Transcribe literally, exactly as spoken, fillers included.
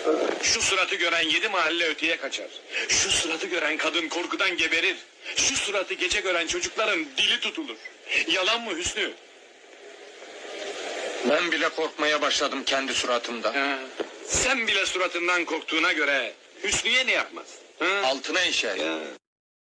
Şu suratı gören yedi mahalle öteye kaçar. Şu suratı gören kadın korkudan geberir. Şu suratı gece gören çocukların dili tutulur. Yalan mı Hüsnü? Ben bile korkmaya başladım kendi suratımda. Ha, sen bile suratından korktuğuna göre Hüsnü'ye ne yapmaz? Ha? Altına işer. Ya.